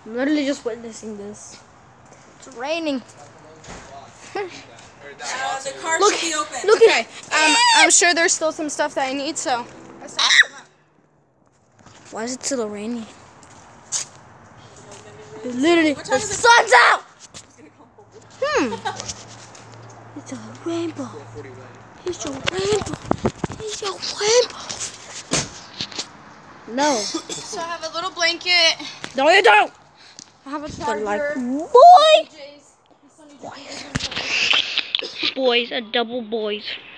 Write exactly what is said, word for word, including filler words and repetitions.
I'm literally just witnessing this. It's raining. Uh, the car Look, should be open. Look Okay, at um, I'm sure there's still some stuff that I need, so. Why is it still raining? Literally, What the time is it? sun's out! Hmm. It's a rainbow. It's a rainbow. It's a rainbow. No. So I have a little blanket. No, you don't. I have a They're charger. like, boy. Boys, a double boys.